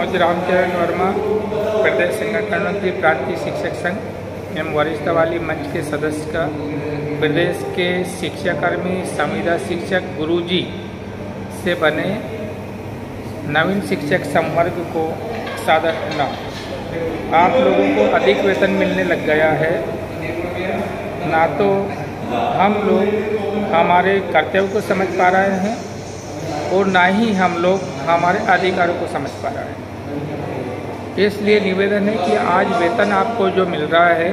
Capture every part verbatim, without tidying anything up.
मनोज रामचरण वर्मा, प्रदेश संगठन मंत्री प्रांतीय शिक्षक संघ एवं वरिष्ठ वाली मंच के सदस्य का प्रदेश के शिक्षाकर्मी, संविदा शिक्षक, गुरुजी से बने नवीन शिक्षक संवर्ग को सादर प्रणाम। आप लोगों को अधिक वेतन मिलने लग गया है, ना तो हम लोग हमारे कर्तव्य को समझ पा रहे हैं और ना ही हम लोग हमारे अधिकारों को समझ पा रहे हैं। इसलिए निवेदन है कि आज वेतन आपको जो मिल रहा है,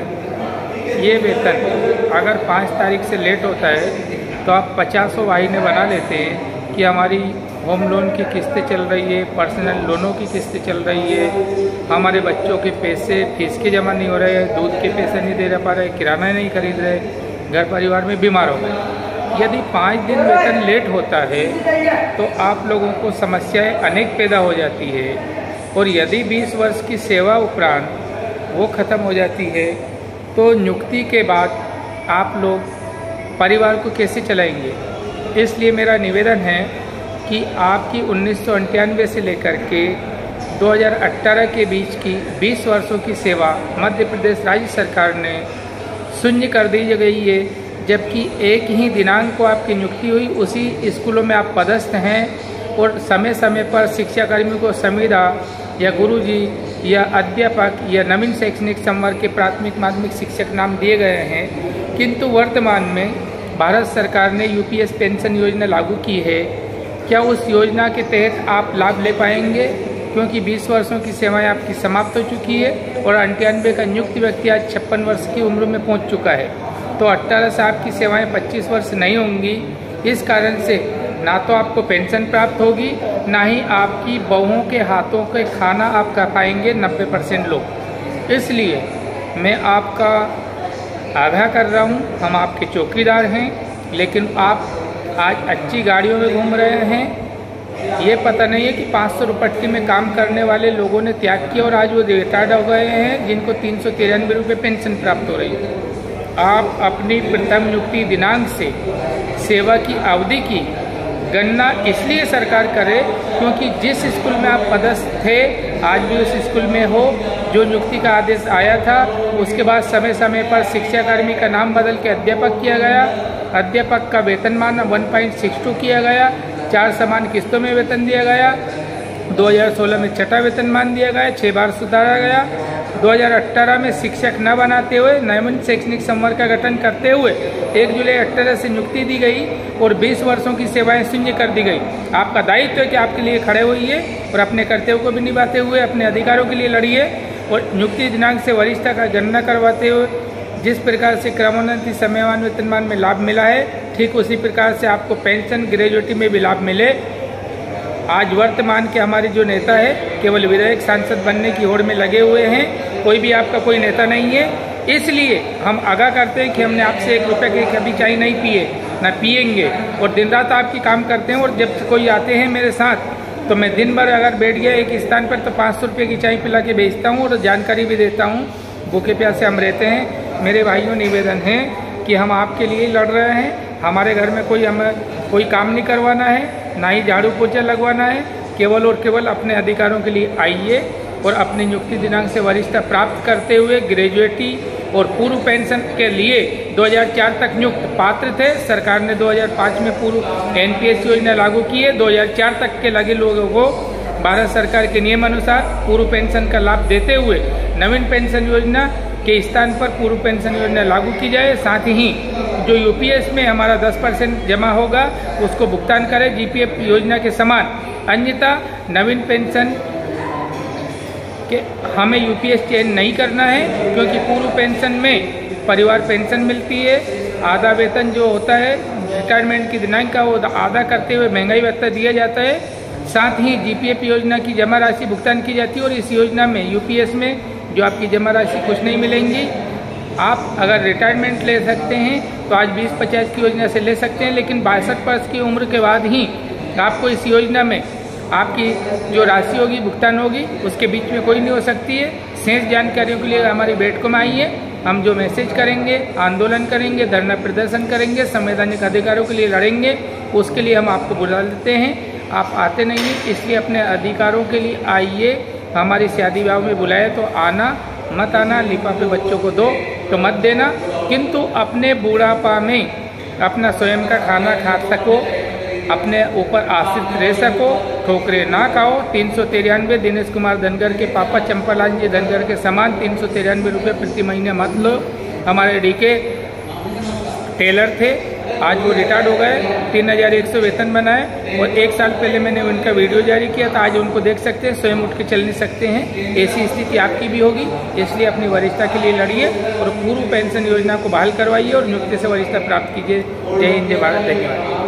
ये वेतन अगर पाँच तारीख से लेट होता है तो आप पचासों वाहिनी बना लेते हैं कि हमारी होम लोन की किस्तें चल रही है, पर्सनल लोनों की किस्तें चल रही है, हमारे बच्चों के पैसे फीस के जमा नहीं हो रहे हैं, दूध के पैसे नहीं दे पा रहे, किराना नहीं खरीद रहे, घर परिवार में बीमार हो गए। यदि पाँच दिन वेतन लेट होता है तो आप लोगों को समस्याएं अनेक पैदा हो जाती है, और यदि बीस वर्ष की सेवा उपरांत वो ख़त्म हो जाती है तो नियुक्ति के बाद आप लोग परिवार को कैसे चलाएंगे। इसलिए मेरा निवेदन है कि आपकी उन्नीस सौ अंठानवे से लेकर के दो हज़ार अठारह के बीच की बीस वर्षों की सेवा मध्य प्रदेश राज्य सरकार ने शून्य कर दी गई है, जबकि एक ही दिनांक को आपकी नियुक्ति हुई, उसी स्कूलों में आप पदस्थ हैं और समय समय पर शिक्षाकर्मियों को संविदा या गुरुजी या अध्यापक या नवीन शैक्षणिक संवर्ग के प्राथमिक माध्यमिक शिक्षक नाम दिए गए हैं। किंतु वर्तमान में भारत सरकार ने यूपीएस पेंशन योजना लागू की है। क्या उस योजना के तहत आप लाभ ले पाएंगे, क्योंकि बीस वर्षों की सेवाएं आपकी समाप्त हो चुकी है और अंठानवे का नियुक्त व्यक्ति आज छप्पन वर्ष की उम्र में पहुंच चुका है, तो अट्ठारह से आपकी सेवाएं पच्चीस वर्ष नहीं होंगी। इस कारण से ना तो आपको पेंशन प्राप्त होगी, ना ही आपकी बहुओं के हाथों के खाना आप खा पाएंगे नब्बे परसेंट लोग। इसलिए मैं आपका आगाह कर रहा हूँ, हम आपके चौकीदार हैं, लेकिन आप आज अच्छी गाड़ियों में घूम रहे हैं। ये पता नहीं है कि पाँच सौ रुपये में काम करने वाले लोगों ने त्याग किया और आज वो रिटायर्ड हो गए हैं, जिनको तीन सौ तिरानवे रुपये पेंशन प्राप्त हो रही है। आप अपनी प्रथम नियुक्ति दिनांक से सेवा की अवधि की गणना इसलिए सरकार करे क्योंकि जिस स्कूल में आप पदस्थ थे आज भी उस स्कूल में हो। जो नियुक्ति का आदेश आया था उसके बाद समय समय पर शिक्षाकर्मी का नाम बदल के अध्यापक किया गया, अध्यापक का वेतनमान वन पॉइंट सिक्स टू किया गया, चार समान किस्तों में वेतन दिया गया, दो हज़ार सोलह में छठा वेतनमान दिया गया, छः बार सुधारा गया, दो हज़ार अठारह में शिक्षक न बनाते हुए नवीन शैक्षणिक संवर्ग का गठन करते हुए एक जुलाई अठारह से नियुक्ति दी गई और बीस वर्षों की सेवाएं शून्य कर दी गई। आपका दायित्व है कि आपके लिए खड़े होइए और अपने कर्तव्यों को भी निभाते हुए अपने अधिकारों के लिए लड़िए, और नियुक्ति दिनांक से वरिष्ठता का गणना करवाते हुए जिस प्रकार से क्रमोन्नति समयमान वेतनमान में लाभ मिला है, ठीक उसी प्रकार से आपको पेंशन ग्रेजुएटी में भी लाभ मिले। आज वर्तमान के हमारे जो नेता है केवल विधायक सांसद बनने की होड़ में लगे हुए हैं, कोई भी आपका कोई नेता नहीं है। इसलिए हम आगाह करते हैं कि हमने आपसे एक रुपये की कभी चाय नहीं पिए, ना पिएंगे, और दिन रात आपकी काम करते हैं। और जब कोई आते हैं मेरे साथ तो मैं दिन भर अगर बैठ गया एक स्थान पर तो पाँच सौ रुपये की चाय पिला के बेचता हूँ और जानकारी भी देता हूँ। भूखे प्यासे हम रहते हैं। मेरे भाइयों निवेदन है कि हम आपके लिए लड़ रहे हैं। हमारे घर में कोई हमें कोई काम नहीं करवाना है, ना ही झाड़ू पोछा लगवाना है। केवल और केवल अपने अधिकारों के लिए आइए और अपनी नियुक्ति दिनांक से वरिष्ठता प्राप्त करते हुए ग्रेजुएटी और पूर्व पेंशन के लिए दो हज़ार चार तक नियुक्त पात्र थे। सरकार ने दो हज़ार पाँच में पूर्व एनपीएस योजना लागू की है। दो हज़ार चार तक के लगे लोगों को भारत सरकार के नियम अनुसार पूर्व पेंशन का लाभ देते हुए नवीन पेंशन योजना के स्थान पर पूर्व पेंशन योजना लागू की जाए। साथ ही जो यूपीएस में हमारा दस परसेंट जमा होगा उसको भुगतान करें जीपीएफ योजना के समान। अन्यथा नवीन पेंशन के हमें यूपीएस चेंज नहीं करना है, क्योंकि पूर्व पेंशन में परिवार पेंशन मिलती है, आधा वेतन जो होता है रिटायरमेंट की दिनांक का वो आधा करते हुए महंगाई भत्ता दिया जाता है। साथ ही जीपीएफ योजना की जमा राशि भुगतान की जाती है और इस योजना में यूपीएस में जो आपकी जमा राशि कुछ नहीं मिलेंगी। आप अगर रिटायरमेंट ले सकते हैं तो आज बीस पचास की योजना से ले सकते हैं, लेकिन बासठ वर्ष की उम्र के बाद ही आपको इस योजना में आपकी जो राशि होगी भुगतान होगी, उसके बीच में कोई नहीं हो सकती है। शेष जानकारियों के लिए हमारी बैठकों में आइए। हम जो मैसेज करेंगे, आंदोलन करेंगे, धरना प्रदर्शन करेंगे, संवैधानिक अधिकारों के लिए लड़ेंगे, उसके लिए हम आपको बुला लेते हैं। आप आते नहीं हैं, इसलिए अपने अधिकारों के लिए आइए हमारी शादी विवाह में बुलाए तो आना, मत आना, लिफाफे बच्चों को दो तो मत देना, किंतु अपने बूढ़ापा में अपना स्वयं का खाना खा सको, अपने ऊपर आश्रित रह सको, ठोकरे ना खाओ। तीन सौ तिरानवे दिनेश कुमार धनगर के पापा चंपालाल जी धनगर के समान तीन सौ तिरानवे रुपये प्रति महीने मत लो। हमारे डीके टेलर थे, आज वो रिटायर्ड हो गए, तीन हज़ार एक सौ वेतन बनाए और एक साल पहले मैंने उनका वीडियो जारी किया था। आज उनको देख सकते हैं, स्वयं उठ के चल नहीं सकते हैं। ऐसी स्थिति आपकी भी होगी, इसलिए अपनी वरिष्ठता के लिए लड़िए और पूर्व पेंशन योजना को बहाल करवाइए और नियुक्ति से वरिष्ठता प्राप्त कीजिए। जय हिंद, जय भारत, धन्यवाद।